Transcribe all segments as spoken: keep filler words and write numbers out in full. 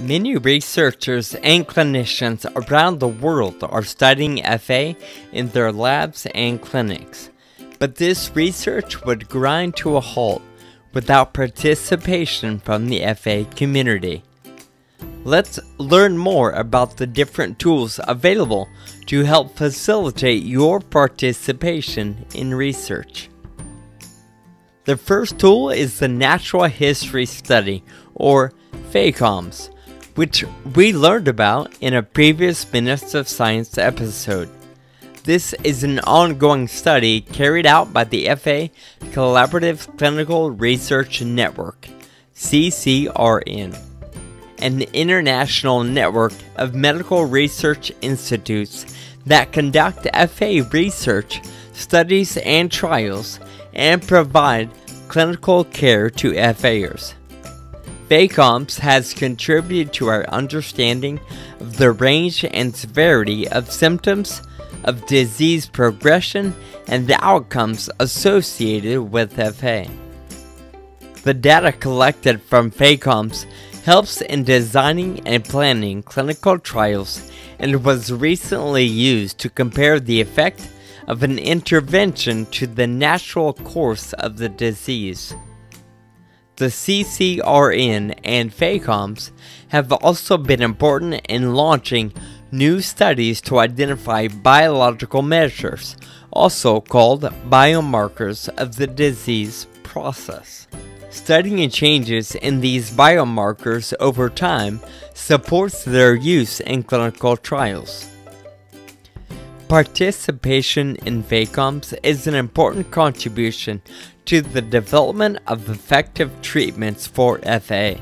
Many researchers and clinicians around the world are studying F A in their labs and clinics, but this research would grind to a halt without participation from the F A community. Let's learn more about the different tools available to help facilitate your participation in research. The first tool is the Natural History Study, or FACOMS, which we learned about in a previous Minutes of Science episode. This is an ongoing study carried out by the F A Collaborative Clinical Research Network, C C R N, an international network of medical research institutes that conduct F A research, studies, and trials, and provide clinical care to F A'ers. FACOMS has contributed to our understanding of the range and severity of symptoms, of disease progression, and the outcomes associated with F A. The data collected from FACOMS helps in designing and planning clinical trials and was recently used to compare the effect of an intervention to the natural course of the disease. The C C R N and FACOMS have also been important in launching new studies to identify biological measures, also called biomarkers of the disease process. Studying changes in these biomarkers over time supports their use in clinical trials. Participation in FACOMS is an important contribution to the development of effective treatments for F A.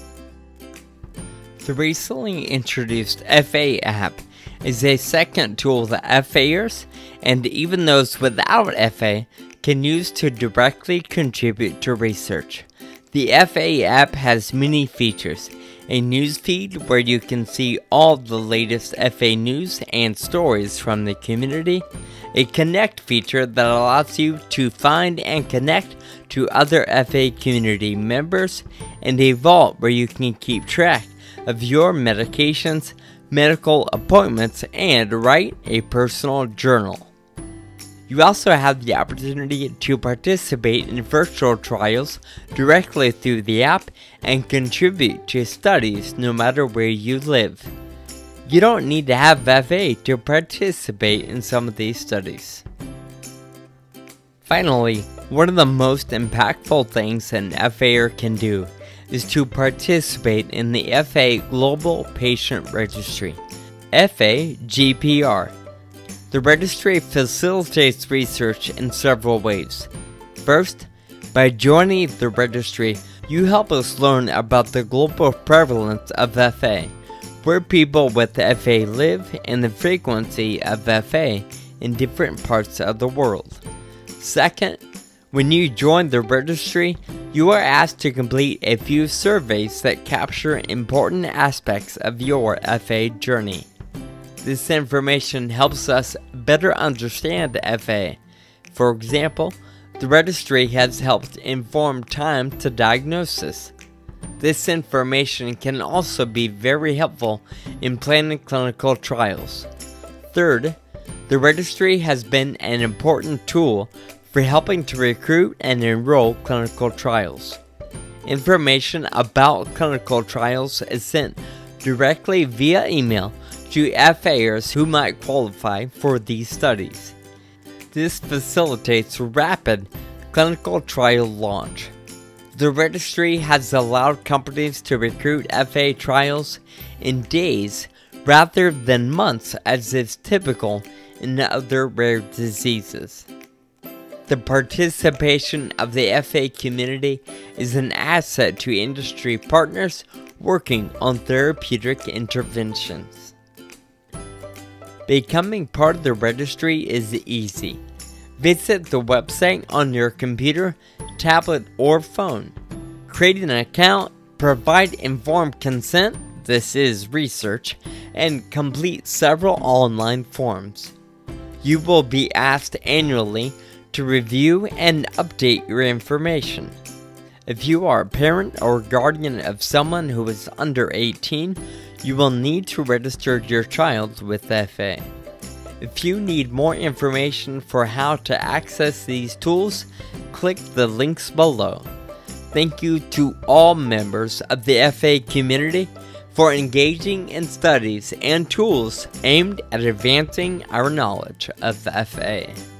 The recently introduced F A app is a second tool that F A'ers, and even those without F A, can use to directly contribute to research. The F A app has many features: a news feed where you can see all the latest F A news and stories from the community, a connect feature that allows you to find and connect to other F A community members, and a vault where you can keep track of your medications, medical appointments, and write a personal journal. You also have the opportunity to participate in virtual trials directly through the app and contribute to studies no matter where you live. You don't need to have F A to participate in some of these studies. Finally, one of the most impactful things an F A'er can do is to participate in the F A Global Patient Registry, F A G P R. The registry facilitates research in several ways. First, by joining the registry, you help us learn about the global prevalence of F A, where people with F A live, and the frequency of F A in different parts of the world. Second, when you join the registry, you are asked to complete a few surveys that capture important aspects of your F A journey. This information helps us better understand F A. For example, the registry has helped inform time to diagnosis. This information can also be very helpful in planning clinical trials. Third, the registry has been an important tool for helping to recruit and enroll clinical trials. Information about clinical trials is sent directly via email to F A'ers who might qualify for these studies. This facilitates rapid clinical trial launch. The registry has allowed companies to recruit F A trials in days rather than months, as is typical in other rare diseases. The participation of the F A community is an asset to industry partners working on therapeutic interventions. Becoming part of the registry is easy. Visit the website on your computer, tablet, or phone. Create an account, provide informed consent, this is research, and complete several online forms. You will be asked annually to review and update your information. If you are a parent or guardian of someone who is under eighteen, you will need to register your child with F A. If you need more information for how to access these tools, click the links below. Thank you to all members of the F A community for engaging in studies and tools aimed at advancing our knowledge of F A.